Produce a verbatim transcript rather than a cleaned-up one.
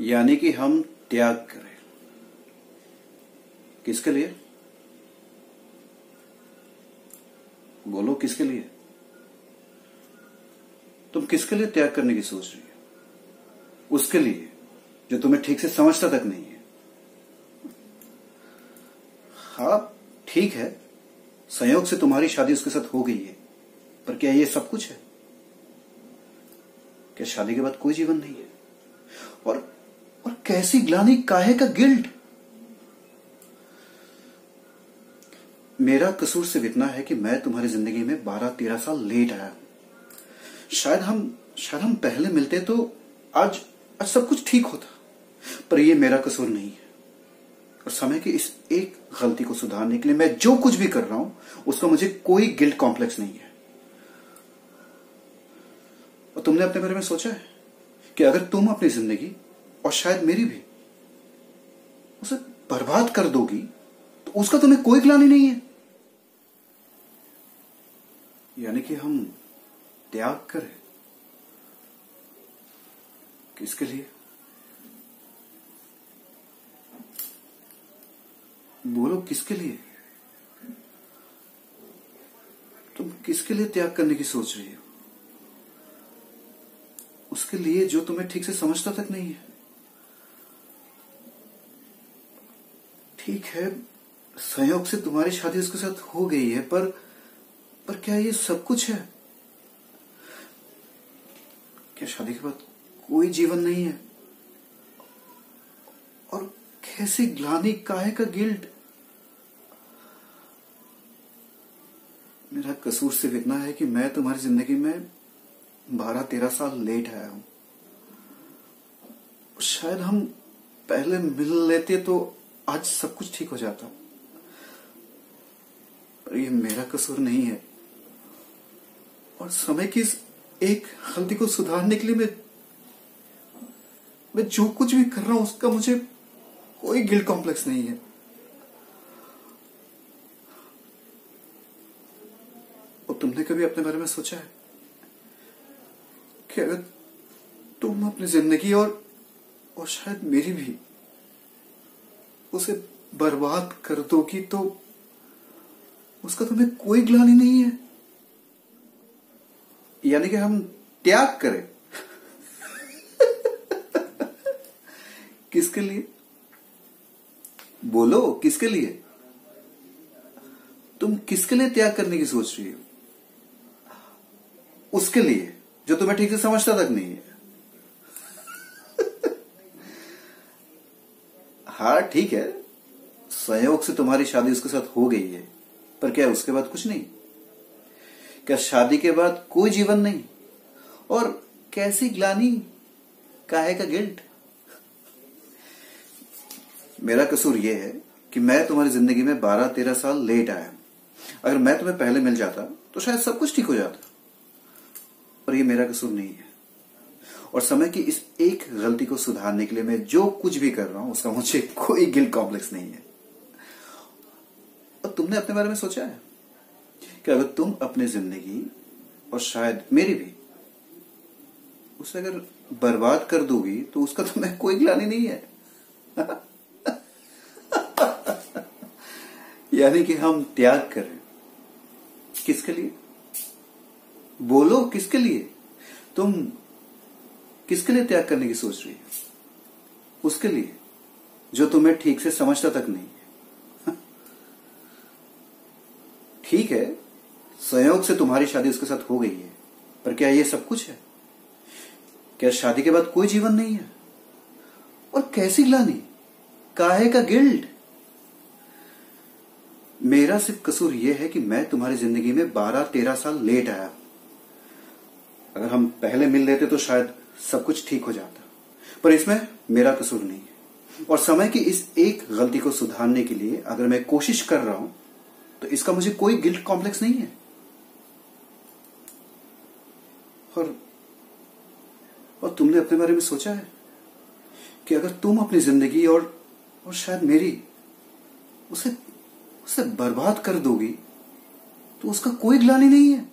यानी कि हम त्याग करें। किसके लिए? बोलो किसके लिए? तुम किसके लिए त्याग करने की सोच रही हो? उसके लिए जो तुम्हें ठीक से समझता तक नहीं है। हाँ ठीक है, संयोग से तुम्हारी शादी उसके साथ हो गई है, पर क्या ये सब कुछ है? क्या शादी के बाद कोई जीवन नहीं है? और और कैसी ग्लानि, काहे का गिल्ट? मेरा कसूर सिर्फ इतना है कि मैं तुम्हारी जिंदगी में बारह तेरह साल लेट आया। शायद हम शायद हम पहले मिलते तो आज आज सब कुछ ठीक होता, पर यह मेरा कसूर नहीं है। और समय की इस एक गलती को सुधारने के लिए मैं जो कुछ भी कर रहा हूं उसका मुझे कोई गिल्ट कॉम्प्लेक्स नहीं है। और तुमने अपने बारे में सोचा है कि अगर तुम अपनी जिंदगी और शायद मेरी भी उसे बर्बाद कर दोगी तो उसका तुम्हें कोई ग्लानि नहीं है? यानी कि हम त्याग करें। किसके लिए? बोलो किसके लिए? तुम किसके लिए त्याग करने की सोच रही हो? उसके लिए जो तुम्हें ठीक से समझता तक नहीं है। ठीक है, संयोग से तुम्हारी शादी उसके साथ हो गई है, पर पर क्या ये सब कुछ है? क्या शादी के बाद कोई जीवन नहीं है? और कैसी ग्लानि, काहे का गिल्ट? मेरा कसूर सिर्फ इतना है कि मैं तुम्हारी जिंदगी में बारह तेरह साल लेट आया हूं। शायद हम पहले मिल लेते तो आज सब कुछ ठीक हो जाता, पर ये मेरा कसूर नहीं है। और समय की इस एक गलती को सुधारने के लिए मैं मैं जो कुछ भी कर रहा हूं उसका मुझे कोई गिल्ट कॉम्प्लेक्स नहीं है। और तुमने कभी अपने बारे में सोचा है कि अगर तुम अपनी जिंदगी और और शायद मेरी भी उसे बर्बाद कर दोगी तो उसका तुम्हें कोई ग्लानि नहीं है? यानी कि हम त्याग करें। किसके लिए? बोलो किसके लिए? तुम किसके लिए त्याग करने की सोच रही हो? उसके लिए जो तुम्हें ठीक से समझता तक नहीं है। हाँ ठीक है, संयोग से तुम्हारी शादी उसके साथ हो गई है, पर क्या उसके बाद कुछ नहीं? क्या शादी के बाद कोई जीवन नहीं? और कैसी ग्लानि, काहे का गिल्ट? मेरा कसूर यह है कि मैं तुम्हारी जिंदगी में बारह तेरह साल लेट आया। अगर मैं तुम्हें पहले मिल जाता तो शायद सब कुछ ठीक हो जाता, पर यह मेरा कसूर नहीं है। और समय की इस एक गलती को सुधारने के लिए मैं जो कुछ भी कर रहा हूं उसका मुझे कोई गिल्ट कॉम्प्लेक्स नहीं है। और तुमने अपने बारे में सोचा है कि अगर तुम अपनी जिंदगी और शायद मेरी भी उसे अगर बर्बाद कर दोगी तो उसका तुम्हें कोई ग्लानि नहीं है? यानी कि हम त्याग करें। किसके लिए? बोलो किसके लिए? तुम किसके लिए त्याग करने की सोच रही हो? उसके लिए जो तुम्हें ठीक से समझता तक नहीं है। ठीक है, संयोग से तुम्हारी शादी उसके साथ हो गई है, पर क्या ये सब कुछ है? क्या शादी के बाद कोई जीवन नहीं है? और कैसी ग्लानि, काहे का गिल्ट? मेरा सिर्फ कसूर यह है कि मैं तुम्हारी जिंदगी में बारह तेरह साल लेट आया। अगर हम पहले मिल लेते तो शायद सब कुछ ठीक हो जाता, पर इसमें मेरा कसूर नहीं है। और समय की इस एक गलती को सुधारने के लिए अगर मैं कोशिश कर रहा हूं तो इसका मुझे कोई गिल्ट कॉम्प्लेक्स नहीं है। और और तुमने अपने बारे में सोचा है कि अगर तुम अपनी जिंदगी और और शायद मेरी उसे उसे बर्बाद कर दोगी तो उसका कोई ग्लानि नहीं है?